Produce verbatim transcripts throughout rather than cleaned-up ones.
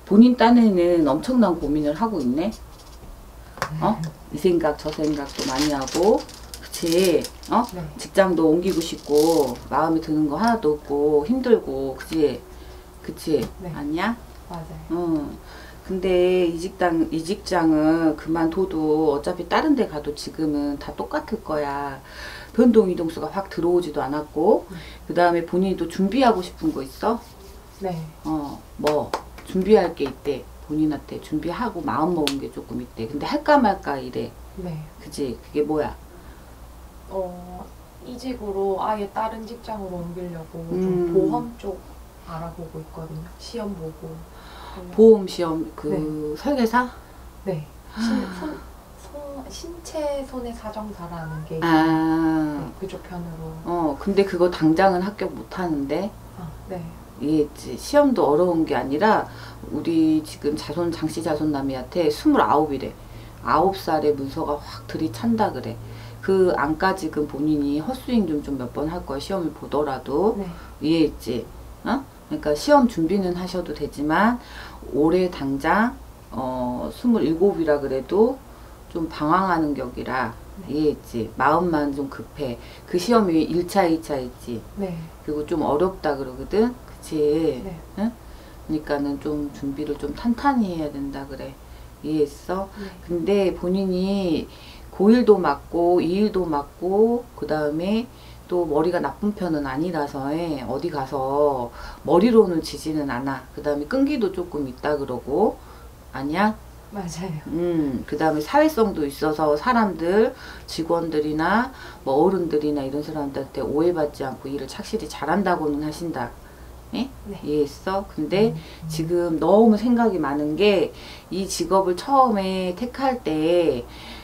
본인 딴에는 엄청난 고민을 하고 있네. 어? 이 생각 저 생각도 많이 하고, 그치? 어? 네. 직장도 옮기고 싶고 마음에 드는 거 하나도 없고 힘들고, 그치? 그치? 네. 아니야? 맞아요. 응. 근데 이 직장, 이 직장은 그만둬도 어차피 다른 데 가도 지금은 다 똑같을 거야. 변동 이동수가 확 들어오지도 않았고, 네. 그 다음에 본인이 또 준비하고 싶은 거 있어? 네. 어, 뭐 준비할 게 있대. 본인한테 준비하고 마음 먹은 게 조금 있대. 근데 할까 말까 이래. 네. 그치? 그게 뭐야? 어, 이직으로 아예 다른 직장으로 옮기려고 음. 좀 보험 쪽 알아보고 있거든요. 시험 보고. 보험 시험 그 네. 설계사? 네. 신, 손, 손, 신체 손해 사정사라는 게 아, 네, 그쪽 편으로. 어, 근데 그거 당장은 합격 못 하는데. 아, 네. 이해했지. 시험도 어려운 게 아니라 우리 지금 자손 장씨 자손남이한테 스물아홉이래. 아홉 살에 문서가 확 들이찬다 그래. 그 안까지금 본인이 헛스윙 좀 좀 몇 번 할 거야. 시험을 보더라도. 네. 이해했지. 어? 그러니까 시험 준비는 하셔도 되지만 올해 당장 어 스물일곱이라 그래도 좀 방황하는 격이라. 네. 이해했지. 마음만 좀 급해. 그 시험이 일 차, 이 차 있지. 네. 그리고 좀 어렵다 그러거든. 그치? 네. 응? 그러니까는 좀 준비를 좀 탄탄히 해야 된다 그래. 이해했어? 네. 근데 본인이 고일도 맞고 이일도 맞고 그 다음에 또 머리가 나쁜 편은 아니라서 에, 어디 가서 머리로는 지지는 않아. 그 다음에 끈기도 조금 있다 그러고. 아니야? 맞아요. 음, 그 다음에 사회성도 있어서 사람들, 직원들이나 뭐 어른들이나 이런 사람들한테 오해받지 않고 일을 착실히 잘한다고는 하신다. 예? 네. 이해했어? 근데 지금 너무 생각이 많은 게 이 직업을 처음에 택할 때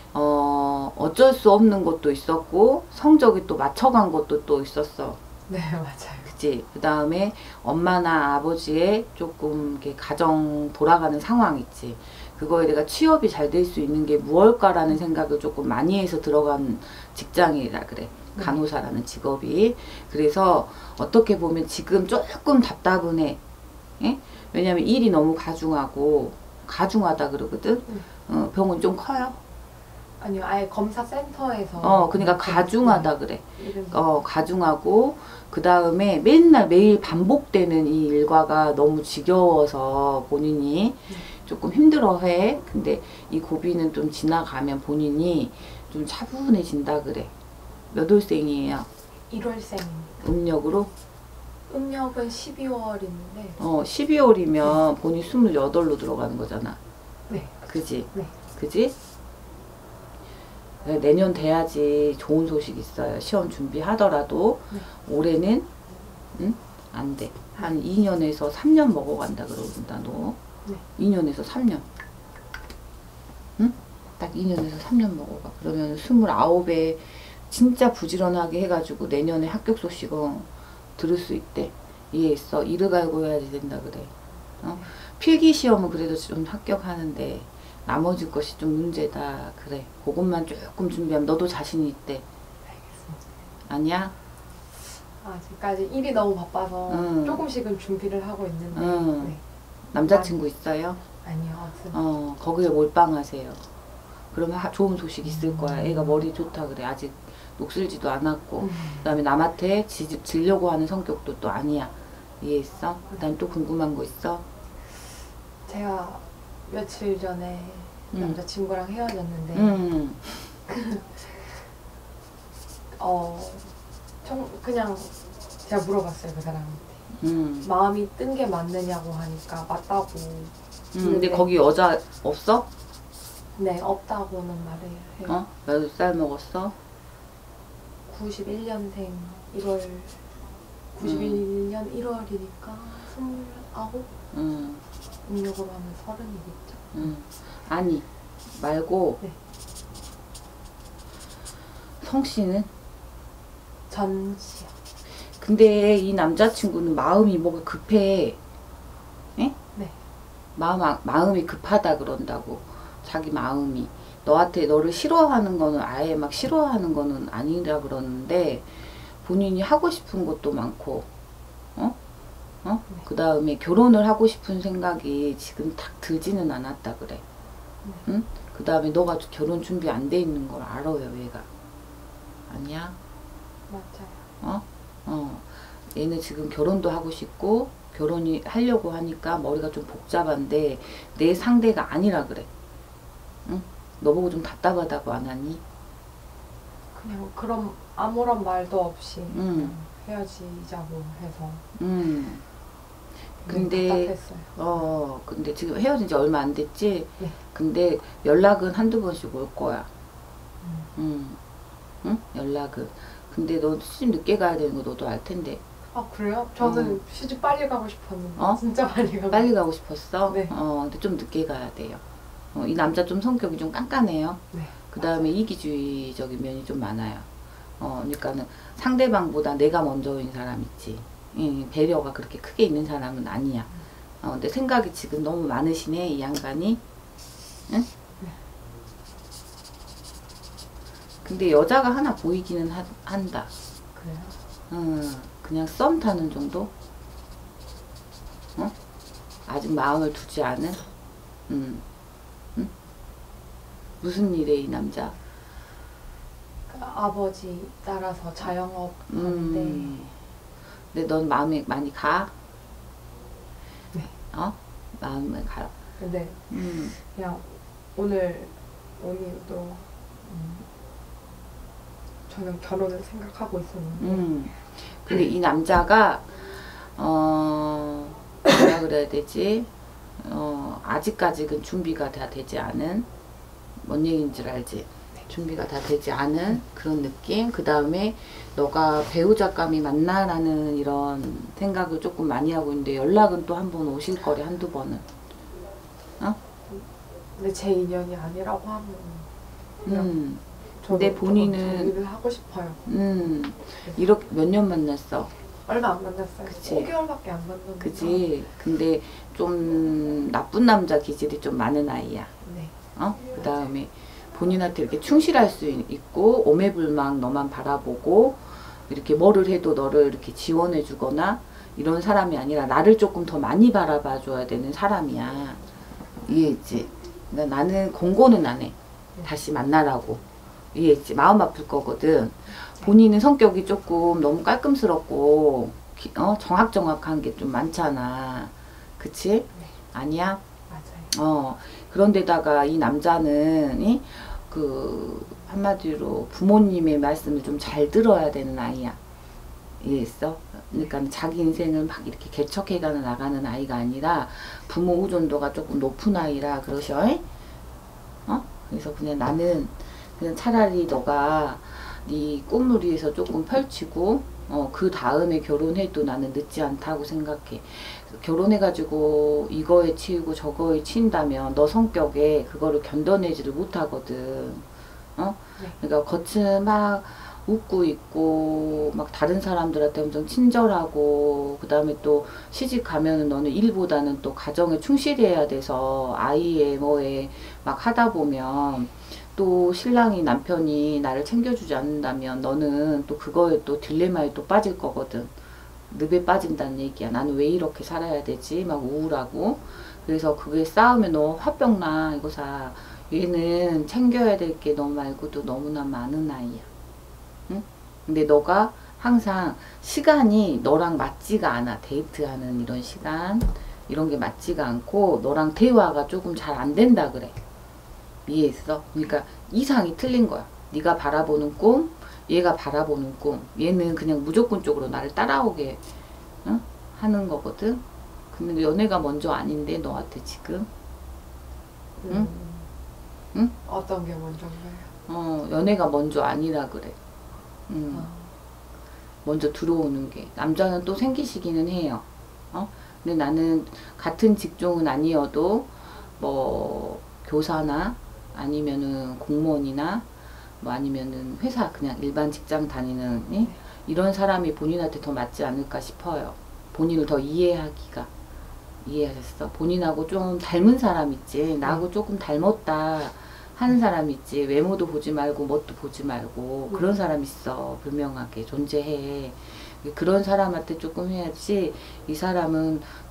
어, 어쩔 수 없는 것도 있었고 성적이 또 맞춰간 것도 또 있었어. 네, 맞아요. 그치? 그 다음에 엄마나 아버지의 조금 이렇게 가정 돌아가는 상황 있지. 그거에 내가 취업이 잘 될 수 있는 게 무엇일까라는 생각을 조금 많이 해서 들어간 직장이라 그래. 간호사라는 직업이. 그래서 어떻게 보면 지금 조금 답답은 해. 예? 왜냐면 일이 너무 가중하고 가중하다 그러거든. 음. 어, 병은 좀 커요. 아니요, 아예 검사센터에서. 어, 그러니까 가중하다 그래. 이름. 어, 가중하고 그 다음에 맨날 매일 반복되는 이 일과가 너무 지겨워서 본인이 조금 힘들어해. 근데 이 고비는 좀 지나가면 본인이 좀 차분해진다 그래. 몇 월생이에요? 일월생입니다. 음력으로? 음력은 십이월인데. 어, 십이월이면 본인 스물여덟로 들어가는 거잖아. 네. 그지? 네. 그지? 네, 내년 돼야지 좋은 소식 있어요. 시험 준비하더라도 네. 올해는 응? 안 돼. 한 이 년에서 삼 년 먹어간다 그러는다 너. 네. 이 년에서 삼 년. 응? 딱 이 년에서 삼 년 먹어가. 그러면 스물아홉에 진짜 부지런하게 해가지고 내년에 합격 소식은 들을 수 있대. 이해했어? 이를 갈고 해야 된다 그래. 어? 필기 시험은 그래도 좀 합격하는데 나머지 것이 좀 문제다 그래. 그것만 조금 준비하면 너도 자신이 있대. 알겠습니다. 아니야? 아직까지 일이 너무 바빠서 응. 조금씩은 준비를 하고 있는데. 응. 네. 남자친구 있어요? 아니요, 없습니다. 어, 거기에 몰빵하세요. 그러면 하, 좋은 소식 있을 거야. 애가 머리 좋다 그래. 아직 녹슬지도 않았고. 음. 그 다음에 남한테 지, 지려고 하는 성격도 또 아니야. 이해했어? 그 다음에 또 궁금한 거 있어? 제가 며칠 전에 음. 남자친구랑 헤어졌는데 음. 어, 정, 그냥 제가 물어봤어요, 그 사람한테. 음. 마음이 뜬 게 맞느냐고 하니까 맞다고. 음. 근데 네. 거기 여자 없어? 네, 없다고는 말을 해요. 어? 몇 살 먹었어? 구십일 년생 일월 구십일 년 일월이니까 스물아홉? 음. 음력으로 하면 서른이겠죠? 음. 아니 말고 네. 성씨는? 전시요. 근데 이 남자친구는 마음이 뭐가 급해. 에? 네. 마음, 아- 마음이 급하다 그런다고. 자기 마음이 너한테 너를 싫어하는 거는 아예 막 싫어하는 거는 아니라 그러는데 본인이 하고 싶은 것도 많고 어? 어? 네. 그 다음에 결혼을 하고 싶은 생각이 지금 딱 들지는 않았다 그래. 네. 응? 그 다음에 너가 결혼 준비 안 돼 있는 걸 알아요, 얘가. 아니야? 맞아요. 어? 어. 얘는 지금 결혼도 하고 싶고, 결혼이 하려고 하니까 머리가 좀 복잡한데, 내 상대가 아니라 그래. 응? 너보고 좀 답답하다고 안 하니? 그냥 그런 아무런 말도 없이 응. 헤어지자고 해서 음. 근데 근데, 답답했어요. 어, 근데 지금 헤어진 지 얼마 안 됐지? 네. 근데 연락은 한두 번씩 올 거야. 음. 음. 응? 연락은. 근데 너 시집 늦게 가야 되는 거 너도 알 텐데. 아 그래요? 저는 시집 빨리 가고 싶었는데 어? 진짜 빨리 가고 빨리 가고 싶었어? 네. 어, 근데 좀 늦게 가야 돼요. 어, 이 남자 좀 성격이 좀 깐깐해요. 네. 그 다음에 이기주의적인 면이 좀 많아요. 어, 그러니까는 상대방보다 내가 먼저인 사람 있지. 응, 배려가 그렇게 크게 있는 사람은 아니야. 어, 근데 생각이 지금 너무 많으시네, 이 양반이. 응? 네. 근데 여자가 하나 보이기는 하, 한다. 그래요? 음, 그냥 썸 타는 정도? 어? 아직 마음을 두지 않은? 음. 응? 무슨 일에 이 남자? 그 아버지 따라서 자영업 하는데 음. 근데 넌 마음에 많이 가? 네. 어? 마음에 가. 근데 음. 그냥 오늘 오늘도 음, 저는 결혼을 생각하고 있었는데 음. 근데 이 남자가 어 뭐라 그래야 되지? 어 아직까지는 준비가 다 되지 않은 뭔 얘기인 줄 알지? 준비가 다 되지 않은 그런 느낌. 그 다음에 너가 배우자감이 맞나라는 이런 생각을 조금 많이 하고 있는데 연락은 또 한 번 오실 거래, 한두 번은. 어? 근데 제 인연이 아니라고 하면 그냥 음. 저도 근데 본인은 정리를 하고 싶어요. 음. 이렇게 몇 년 만났어? 얼마 안 만났어요. 그치. 오 개월밖에 안 만났는데. 그지? 근데 좀 나쁜 남자 기질이 좀 많은 아이야. 네. 어? 그 다음에 본인한테 이렇게 충실할 수 있고 오매불망 너만 바라보고 이렇게 뭐를 해도 너를 이렇게 지원해 주거나 이런 사람이 아니라 나를 조금 더 많이 바라봐 줘야 되는 사람이야. 이해했지? 그러니까 나는 권고는 안 해. 다시 만나라고. 이해했지? 마음 아플 거거든. 본인은 성격이 조금 너무 깔끔스럽고 기- 어? 정확정확한 게 좀 많잖아. 그치? 네. 아니야? 맞아요. 어, 그런데다가 이 남자는, 이? 그, 한마디로 부모님의 말씀을 좀 잘 들어야 되는 아이야. 이해했어? 그러니까 자기 인생을 막 이렇게 개척해가는 나가는 아이가 아니라 부모 의존도가 조금 높은 아이라 그러셔. 어? 그래서 그냥 나는 그냥 차라리 너가 네 꿈을 위해서 조금 펼치고 어, 그 다음에 결혼해도 나는 늦지 않다고 생각해. 결혼해가지고 이거에 치이고 저거에 치인다면 너 성격에 그거를 견뎌내지를 못하거든. 어? 네. 그러니까 겉은 막 웃고 있고 막 다른 사람들한테 엄청 친절하고 그 다음에 또 시집 가면은 너는 일보다는 또 가정에 충실해야 돼서 아이의 뭐에 막 하다 보면 또 신랑이 남편이 나를 챙겨주지 않는다면 너는 또 그거에 또 딜레마에 또 빠질 거거든. 늪에 빠진다는 얘기야. 나는 왜 이렇게 살아야 되지? 막 우울하고. 그래서 그게 싸우면 너 화병나. 이거 사. 얘는 챙겨야 될 게 너 말고도 너무나 많은 아이야. 응? 근데 너가 항상 시간이 너랑 맞지가 않아. 데이트하는 이런 시간. 이런 게 맞지가 않고 너랑 대화가 조금 잘 안 된다 그래. 이해했어? 그러니까 이상이 틀린 거야. 네가 바라보는 꿈, 얘가 바라보는 꿈. 얘는 그냥 무조건적으로 나를 따라오게 응? 하는 거거든. 근데 연애가 먼저 아닌데 너한테 지금 응? 음, 응? 어떤 게 먼저인가요? 어 연애가 먼저 아니라 그래. 응. 아, 먼저 들어오는 게 남자는 또 생기시기는 해요. 어? 근데 나는 같은 직종은 아니어도 뭐 교사나 아니면은 공무원이나 뭐 아니면은 회사 그냥 일반 직장 다니는 이? 이런 사람이 본인한테 더 맞지 않을까 싶어요. 본인을 더 이해하기가. 이해하셨어? 본인하고 좀 닮은 사람 있지. 나하고 조금 닮았다 하는 사람 있지. 외모도 보지 말고 뭣도 보지 말고 그런 사람 있어. 분명하게 존재해. 그런 사람한테 조금 해야지. 이 사람은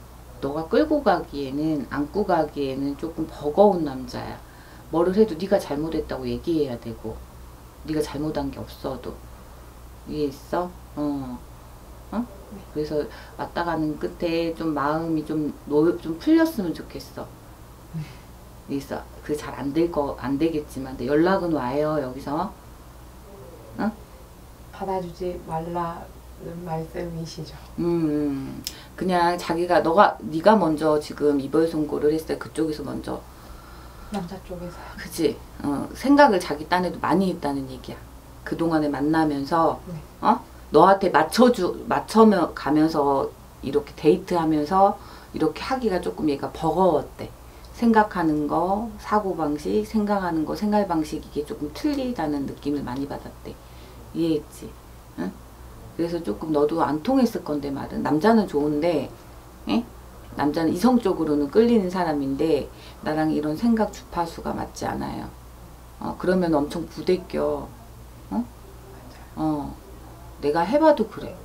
너가 끌고 가기에는, 안고 가기에는 조금 버거운 남자야. 뭐를 해도 네가 잘못했다고 얘기해야 되고, 네가 잘못한 게 없어도. 이해했어? 어. 어? 그래서 왔다 가는 끝에 좀 마음이 좀, 노, 좀 풀렸으면 좋겠어. 이해했어? 그게 잘 안 될 거, 안 되겠지만, 근데 연락은 와요, 여기서. 어? 받아주지 말라는 말씀이시죠. 음, 그냥 자기가, 너가, 네가 먼저 지금 이별 선고를 했을 때 그쪽에서 먼저, 남자 쪽에서요. 그치? 어, 생각을 자기 딴에도 많이 했다는 얘기야. 그동안에 만나면서, 네. 어? 너한테 맞춰주, 맞춰며 가면서 이렇게 데이트하면서 이렇게 하기가 조금 얘가 버거웠대. 생각하는 거, 사고방식, 생각하는 거, 생활방식 이게 조금 틀리다는 느낌을 많이 받았대. 이해했지? 응? 그래서 조금 너도 안 통했을 건데 말은. 남자는 좋은데, 에? 남자는 이성적으로는 끌리는 사람인데 나랑 이런 생각 주파수가 맞지 않아요. 어, 그러면 엄청 부대껴. 어? 어, 내가 해봐도 그래.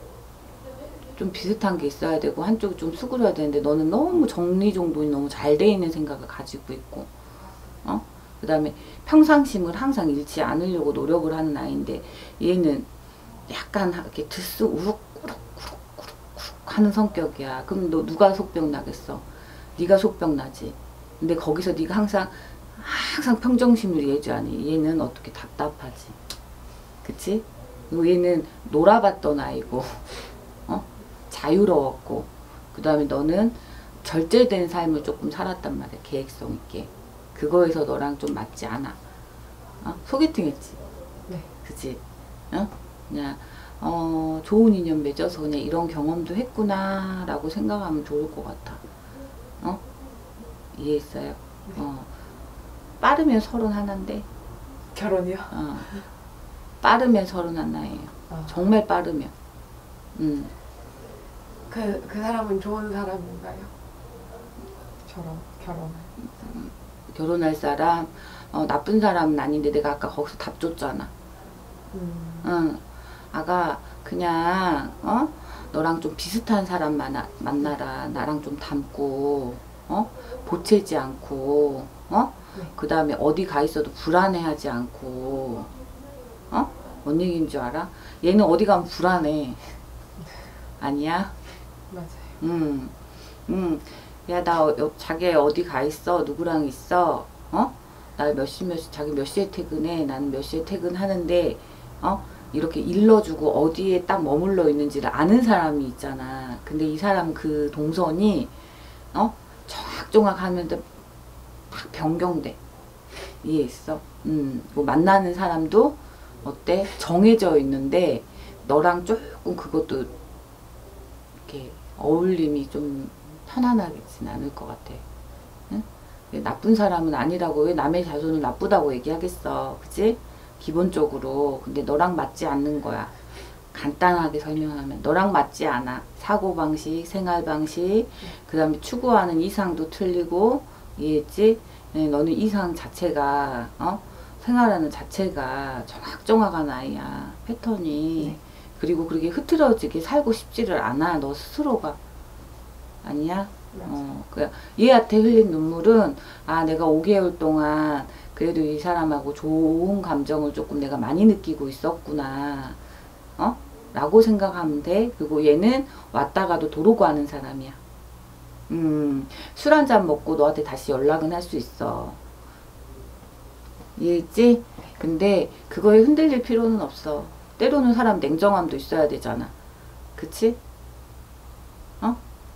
좀 비슷한 게 있어야 되고 한쪽이 좀 수그려야 되는데 너는 너무 정리정돈이 너무 잘 돼 있는 생각을 가지고 있고, 어? 그 다음에 평상심을 항상 잃지 않으려고 노력을 하는 아이인데 얘는 약간 이렇게 들쑥 우룩 우룩 우룩 우룩 우룩 하는 성격이야. 그럼 너 누가 속병 나겠어? 네가 속병 나지. 근데 거기서 네가 항상 항상 평정심을 예지하니 얘는 어떻게 답답하지. 그치? 그리고 얘는 놀아봤던 아이고, 어? 자유로웠고, 그 다음에 너는 절제된 삶을 조금 살았단 말이야. 계획성 있게. 그거에서 너랑 좀 맞지 않아. 어? 소개팅 했지? 네. 그치? 어? 그냥 어, 좋은 인연 맺어서 그냥 이런 경험도 했구나 라고 생각하면 좋을 것 같아. 어? 이해했어요? 네. 어. 빠르면 서른 하나인데, 결혼이요? 어. 빠르면 서른 하나예요. 아. 정말 빠르면. 음. 그, 그 사람은 좋은 사람인가요? 결혼, 결혼을. 음, 결혼할 사람, 어, 나쁜 사람은 아닌데 내가 아까 거기서 답 줬잖아. 음. 응. 아가 그냥 어? 너랑 좀 비슷한 사람 만나, 만나라. 나랑 좀 닮고, 어? 보채지 않고, 어? 네. 그 다음에 어디 가 있어도 불안해하지 않고, 어? 뭔 얘기인 줄 알아? 얘는 어디 가면 불안해. 아니야? 맞아요. 음, 음, 야, 나 어, 자기 어디 가 있어? 누구랑 있어? 어? 나 몇 시, 몇 시, 자기 몇 시에 퇴근해? 나는 몇 시에 퇴근하는데, 어? 이렇게 일러주고 어디에 딱 머물러 있는지를 아는 사람이 있잖아. 근데 이 사람 그 동선이, 어? 정확정확 하면서 딱 변경돼. 이해했어? 음, 뭐 만나는 사람도 어때? 정해져 있는데, 너랑 조금 그것도 이렇게 어울림이 좀 편안하진 않을 것 같아. 응? 나쁜 사람은 아니라고 왜 남의 자손을 나쁘다고 얘기하겠어. 그치? 기본적으로. 근데 너랑 맞지 않는 거야. 간단하게 설명하면 너랑 맞지 않아. 사고방식, 생활방식, 그 다음에 추구하는 이상도 틀리고, 이해했지? 네, 너는 이상 자체가, 어? 생활하는 자체가 정확정확한 아이야. 패턴이. 네. 그리고 그렇게 흐트러지게 살고 싶지를 않아. 너 스스로가. 아니야? 맞아. 어, 그 얘한테 흘린 눈물은, 아, 내가 오 개월 동안 그래도 이 사람하고 좋은 감정을 조금 내가 많이 느끼고 있었구나. 어? 라고 생각하면 돼. 그리고 얘는 왔다가도 도로고 하는 사람이야. 음, 술 한 잔 먹고 너한테 다시 연락은 할 수 있어. 이해했지? 근데 그거에 흔들릴 필요는 없어. 때로는 사람 냉정함도 있어야 되잖아. 그치? 어?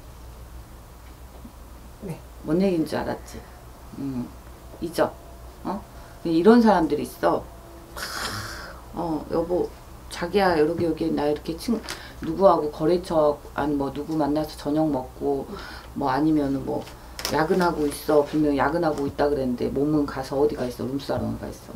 네. 뭔 얘기인 줄 알았지? 음, 잊어. 어? 이런 사람들이 있어. 어, 여보, 자기야, 여기, 여기, 나 이렇게 친, 누구하고 거래처, 아니, 뭐, 누구 만나서 저녁 먹고, 뭐, 아니면은 뭐, 야근하고 있어. 분명 야근하고 있다 그랬는데, 몸은 가서 어디 가 있어? 룸사롱 가 있어.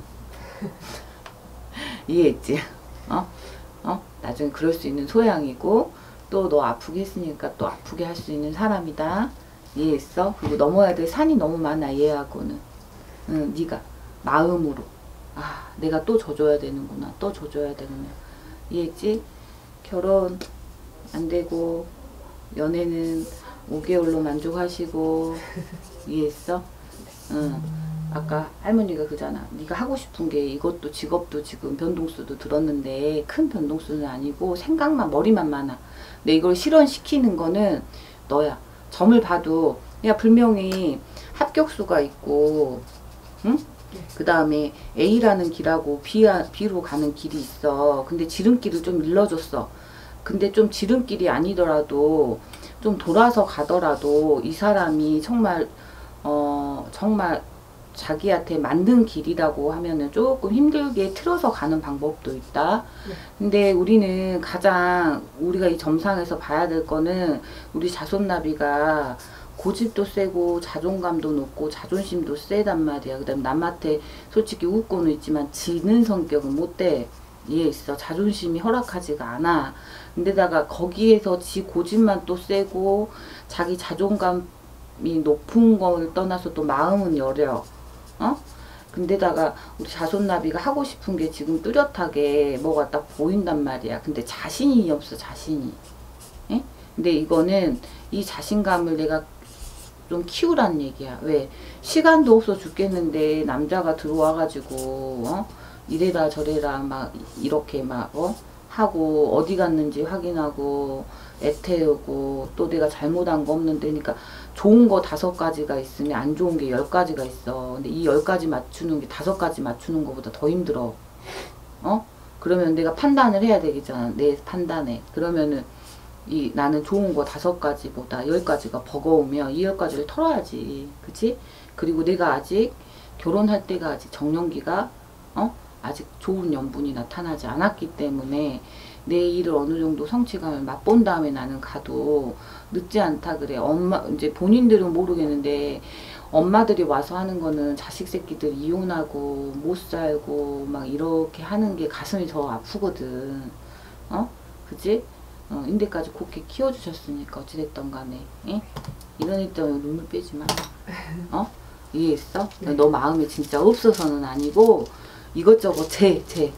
이해했지? 어? 어? 나중에 그럴 수 있는 소양이고, 또 너 아프게 했으니까 또 아프게 할 수 있는 사람이다. 이해했어? 그리고 넘어야 될 산이 너무 많아, 얘하고는. 응, 네가 마음으로. 아, 내가 또 져줘야 되는구나. 또 져줘야 되구나. 이해했지? 결혼 안 되고, 연애는 오 개월로 만족하시고 이해했어? 응. 아까 할머니가 그잖아. 네가 하고 싶은 게 이것도 직업도 지금 변동수도 들었는데 큰 변동수는 아니고 생각만 머리만 많아. 근데 이걸 실현시키는 거는 너야. 점을 봐도 야 분명히 합격수가 있고 응? 그 다음에 A라는 길하고 B야, B로 가는 길이 있어. 근데 지름길을 좀 일러줬어. 근데 좀 지름길이 아니더라도 좀 돌아서 가더라도 이 사람이 정말 어 정말 자기한테 맞는 길이라고 하면은 조금 힘들게 틀어서 가는 방법도 있다. 네. 근데 우리는 가장 우리가 이 점상에서 봐야 될 거는 우리 자손나비가 고집도 세고 자존감도 높고 자존심도 세단 말이야. 그 다음에 남한테 솔직히 웃고는 있지만 지는 성격은 못 돼. 이해했어. 자존심이 허락하지가 않아. 근데다가 거기에서 지 고집만 또 세고 자기 자존감이 높은 걸 떠나서 또 마음은 여려. 어? 근데다가 우리 자손나비가 하고 싶은 게 지금 뚜렷하게 뭐가 딱 보인단 말이야. 근데 자신이 없어, 자신이. 에? 근데 이거는 이 자신감을 내가 좀 키우라는 얘기야. 왜? 시간도 없어 죽겠는데 남자가 들어와가지고 어? 이래라 저래라 막 이렇게 막 어? 하고 어디 갔는지 확인하고 애태우고 또 내가 잘못한 거 없는데 그러니까 좋은 거 다섯 가지가 있으면 안 좋은 게 열 가지가 있어. 근데 이 열 가지 맞추는 게 다섯 가지 맞추는 것보다 더 힘들어. 어? 그러면 내가 판단을 해야 되겠잖아. 내 판단에. 그러면은 이 나는 좋은 거 다섯 가지보다 열 가지가 버거우면 이 열 가지를 털어야지. 그치? 그리고 내가 아직 결혼할 때가 아직 정년기가 어? 아직 좋은 연분이 나타나지 않았기 때문에 내 일을 어느 정도 성취감을 맛본 다음에 나는 가도 늦지 않다 그래. 엄마 이제 본인들은 모르겠는데 엄마들이 와서 하는 거는 자식 새끼들 이혼하고 못 살고 막 이렇게 하는 게 가슴이 더 아프거든. 어? 그치? 어, 인데까지 곱게 키워주셨으니까 어찌됐던 간에 에? 이런 일 때문에 눈물 빼지 마. 어? 이해했어? 네. 너 마음에 진짜 없어서는 아니고 이것저것 재, 재.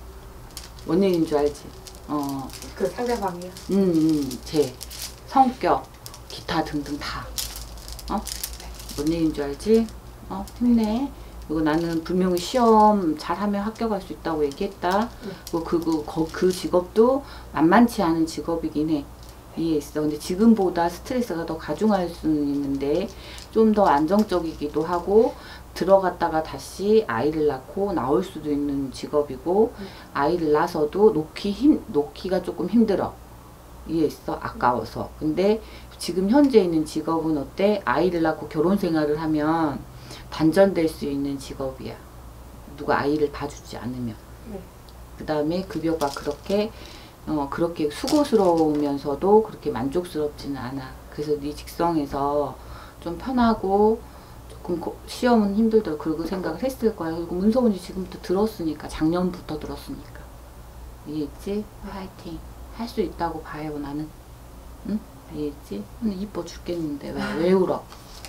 원인인 줄 알지? 어. 그 상대방이요? 음, 음, 재. 성격, 기타 등등 다. 어? 뭔 얘기인 줄 알지? 어? 힘내. 그리고 나는 분명히 시험 잘하면 합격할 수 있다고 얘기했다. 네. 그리고 그, 그, 그 직업도 만만치 않은 직업이긴 해. 이해했어. 근데 지금보다 스트레스가 더 가중할 수는 있는데 좀 더 안정적이기도 하고 들어갔다가 다시 아이를 낳고 나올 수도 있는 직업이고 음. 아이를 낳아서도 놓기 힘, 놓기가 조금 힘들어. 이해했어? 아까워서. 근데 지금 현재 있는 직업은 어때? 아이를 낳고 결혼 생활을 하면 단전될 수 있는 직업이야. 누가 아이를 봐주지 않으면. 네. 그 다음에 급여가 그렇게 어 그렇게 수고스러우면서도 그렇게 만족스럽지는 않아. 그래서 네 직성에서 좀 편하고 조금 고, 시험은 힘들더라도 그러고 생각을 했을 거야. 그리고 문서운이 지금부터 들었으니까 작년부터 들었으니까 이해했지? 화이팅. 할 수 있다고 봐요 나는. 응? 이해했지? 근데 이뻐 죽겠는데 왜, 왜 울어?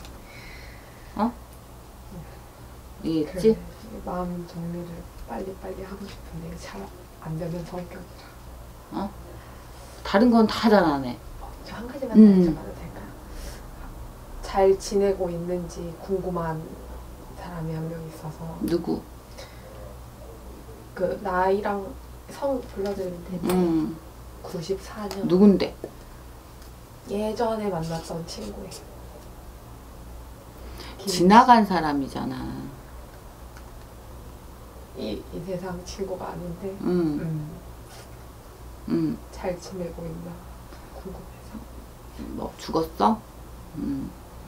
어? 이해했지? 그 마음 정리를 빨리빨리 하고 싶은데 잘 안 되는 성격이라. 어? 다른 건 다 잘하네. 저 한 가지만 음. 여쭤봐도 될까요? 잘 지내고 있는지 궁금한 사람이 한 명 있어서. 누구? 그 나이랑 성 불러드리면 되는데 음. 구십사 년 누군데? 예전에 만났던 친구예요. 지나간 사람이잖아. 이, 이 세상 친구가 아닌데 음. 음, 음. 잘 지내고 있나 궁금해서. 뭐 죽었어? 음.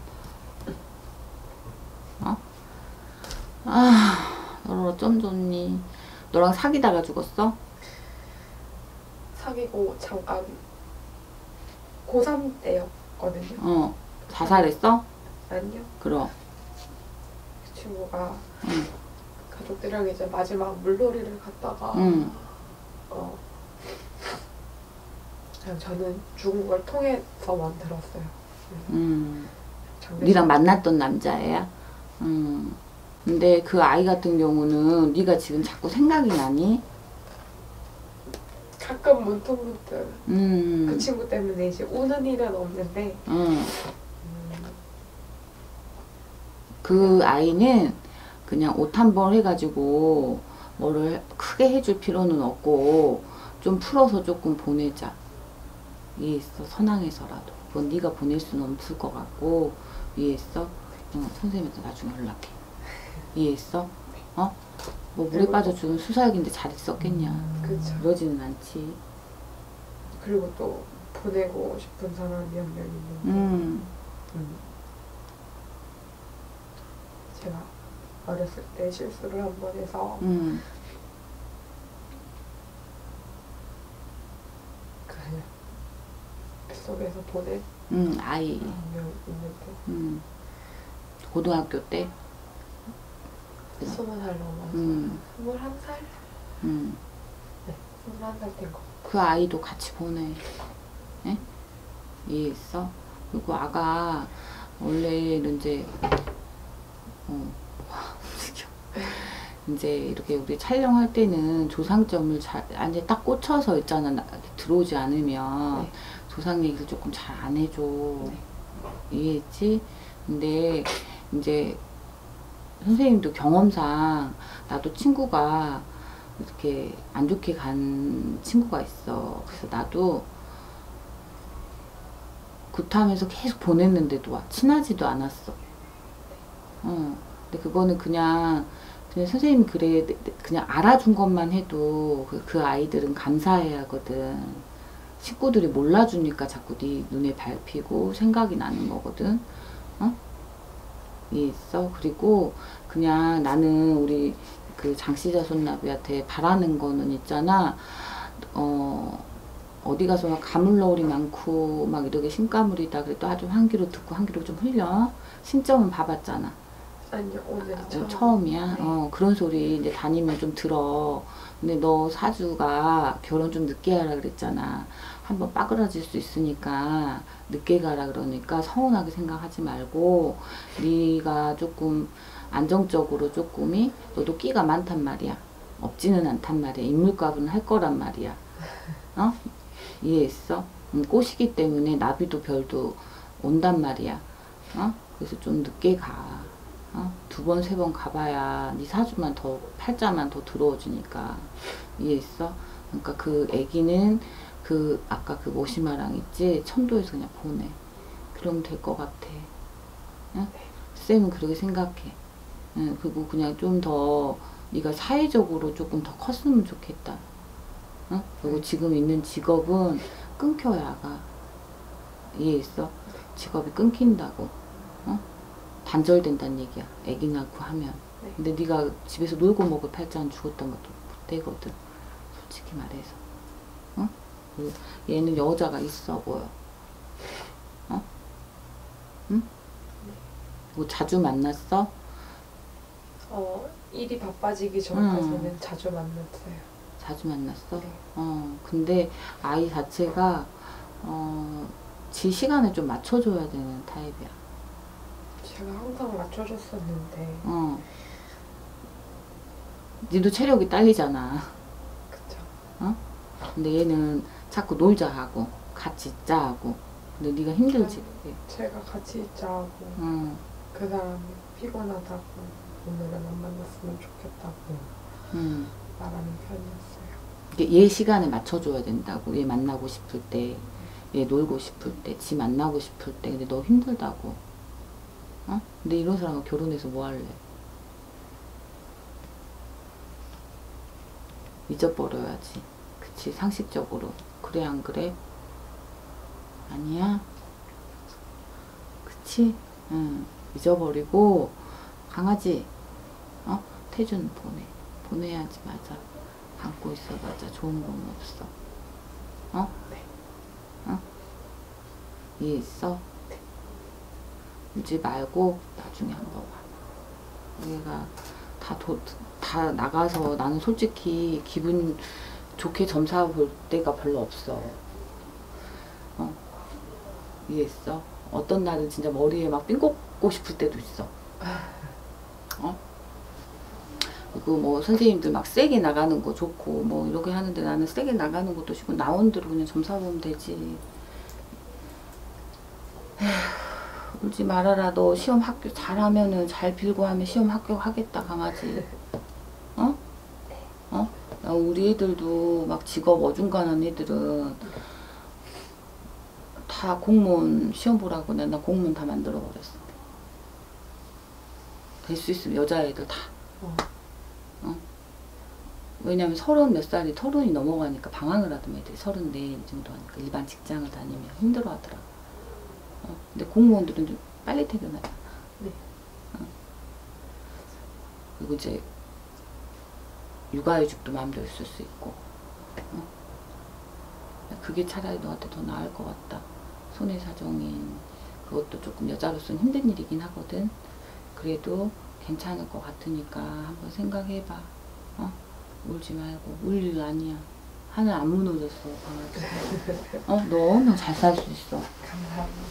어? 아, 너는 어쩜 좋니? 너랑 사귀다가 죽었어? 사귀고 잠깐 고삼 때였거든요. 어. 자살했어? 아니요. 그럼. 그 친구가 응. 가족들이랑 이제 마지막 물놀이를 갔다가 응. 어 그냥 저는 죽은 걸 통해서만 들었어요. 음. 장례식- 네랑 만났던 남자애야? 음. 근데 그 아이 같은 경우는 네가 지금 자꾸 생각이 나니? 가, 가끔 문득문득 음. 그 친구 때문에 이제 우는 일은 없는데 음. 음, 그 아이는 그냥 옷 한 벌 해가지고 뭐를 크게 해줄 필요는 없고 좀 풀어서 조금 보내자. 이해했어? 선항해서라도. 그건 네가 보낼 수는 없을 것 같고. 이해했어? 응, 선생님한테 나중에 연락해. 이해했어? 어? 뭐 물에 빠져 죽은 수사역인데 잘 있었겠냐. 그쵸. 그러지는 않지. 그리고 또 보내고 싶은 사람이 한 명 있는데 음. 음. 제가 어렸을 때 실수를 한 번 해서 음. 그 뱃속에서 보낸 음. 아이. 한 명 있는데 음. 고등학교 때. 스무 살 넘어서 음. 스물한 살? 음. 네, 스물한 살 된 거. 그 아이도 같이 보내. 예? 이해했어? 그리고 아가 원래는 이제 어, 와, 움직여. 이제 이렇게 우리 촬영할 때는 조상점을 잘, 이제 딱 꽂혀서 있잖아. 나, 들어오지 않으면 네. 조상 얘기를 조금 잘 안 해줘. 네. 이해했지? 근데 이제 선생님도 경험상 나도 친구가 이렇게 안 좋게 간 친구가 있어. 그래서 나도 굿하면서 계속 보냈는데도 와 친하지도 않았어. 어. 근데 그거는 그냥 그냥 선생님이 그래 그냥 알아준 것만 해도 그, 그 아이들은 감사해야 하거든. 식구들이 몰라주니까 자꾸 네 눈에 밟히고 생각이 나는 거거든. 어? 이해했어? 그리고 그냥 나는 우리 그 장씨자 손나비한테 바라는 거는 있잖아. 어 어디 가서 막 가물러울이 많고 막 이렇게 신가물이다 그래도 아주 한 귀로 듣고 한 귀로 좀 흘려. 신점은 봐봤잖아. 아니요, 오늘 어, 처음. 처음이야? 네. 어, 그런 소리 이제 다니면 좀 들어. 근데 너 사주가 결혼 좀 늦게 하라 그랬잖아. 한번 빠그라질 수 있으니까 늦게 가라 그러니까 서운하게 생각하지 말고 네가 조금 안정적으로 조금이 너도 끼가 많단 말이야. 없지는 않단 말이야. 인물값은 할 거란 말이야. 어? 이해했어? 음, 꽃이기 때문에 나비도 별도 온단 말이야. 어? 그래서 좀 늦게 가. 어? 두 번, 세 번 가봐야 네 사주만 더, 팔자만 더 들어오지니까. 이해했어? 그러니까 그 애기는 그, 아까 그 모시마랑 있지? 천도에서 그냥 보내. 그러면 될 것 같아. 응? 쌤은 그렇게 생각해. 응, 그리고 그냥 좀 더, 네가 사회적으로 조금 더 컸으면 좋겠다. 응? 그리고 지금 있는 직업은 끊겨야 가. 이해했어? 직업이 끊긴다고. 어? 단절된다는 얘기야. 애기 낳고 하면. 네. 근데 네가 집에서 놀고 먹을 팔자는 죽었던 것도 못 되거든. 솔직히 말해서. 어? 그리고 얘는 여자가 있어 보여. 어? 응? 뭐 자주 만났어? 어, 일이 바빠지기 전까지는 음. 자주 만났어요. 자주 만났어? 네. 어, 근데 아이 자체가, 어, 지 시간에 좀 맞춰줘야 되는 타입이야. 제가 항상 맞춰줬었는데 어. 니도 체력이 딸리잖아. 그쵸. 어? 근데 얘는 자꾸 놀자 하고, 같이 있자 하고. 근데 네가 힘들지, 그게. 제가 같이 있자 하고 응, 그 사람이 피곤하다고 오늘은 안 만났으면 좋겠다고 응. 말하는 편이었어요. 이게 얘 시간에 맞춰줘야 된다고. 얘 만나고 싶을 때, 얘 놀고 싶을 때, 지 만나고 싶을 때. 근데 너 힘들다고. 어? 근데 이런 사람과 결혼해서 뭐 할래? 잊어버려야지. 그치, 상식적으로. 그래, 안 그래? 아니야? 그치? 응. 잊어버리고, 강아지, 어? 태준 보내. 보내야지, 맞아. 안고 있어봤자 좋은 건 없어. 어? 네. 어? 이해했어? 울지 말고 나중에 한번 와. 얘가 다, 도, 다 나가서 나는 솔직히 기분 좋게 점사 볼 때가 별로 없어. 어? 이해했어? 어떤 날은 진짜 머리에 막 삥 꽂고 싶을 때도 있어. 어? 그 뭐 선생님들 막 세게 나가는 거 좋고 뭐 이렇게 하는데 나는 세게 나가는 것도 싫고 나온 대로 그냥 점사 보면 되지. 에휴, 울지 말아라. 너 시험 합격 잘하면은 잘 빌고 하면 시험 합격하겠다 강아지. 어? 어? 야, 우리 애들도 막 직업 어중간한 애들은 다 공무원 시험 보라고 내가 공무원 다 만들어 버렸어. 될 수 있으면 여자애들 다. 어. 어? 왜냐면 서른 몇 살이 서른이 넘어가니까 방황을 하던 애들이 서른네 정도 하니까 일반 직장을 다니면 힘들어 하더라. 어? 근데 공무원들은 좀 빨리 퇴근하잖아. 네. 어? 그리고 이제 육아휴직도 마음대로 쓸 수 있고. 어? 그게 차라리 너한테 더 나을 것 같다. 손해사정인 그것도 조금 여자로서는 힘든 일이긴 하거든. 그래도 괜찮을 것 같으니까 한번 생각해봐. 어? 울지 말고. 울 일 아니야. 하늘 안 무너졌어 강아지. 어? 너 너무 잘 살 수 있어. 감사합니다.